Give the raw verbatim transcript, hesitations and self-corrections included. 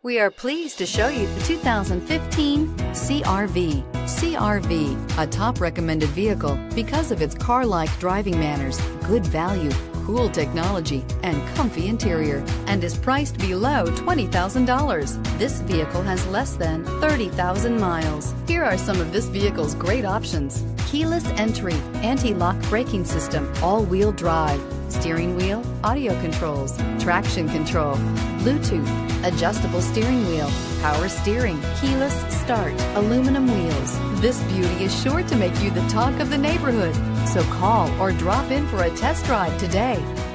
We are pleased to show you the two thousand fifteen C R V. C R V, a top recommended vehicle because of its car-like driving manners, good value, cool technology, and comfy interior, and is priced below twenty thousand dollars. This vehicle has less than thirty thousand miles. Here are some of this vehicle's great options: keyless entry, anti-lock braking system, all-wheel drive, steering wheel audio controls, traction control, Bluetooth, adjustable steering wheel, power steering, keyless start, aluminum wheels. This beauty is sure to make you the talk of the neighborhood. So call or drop in for a test drive today.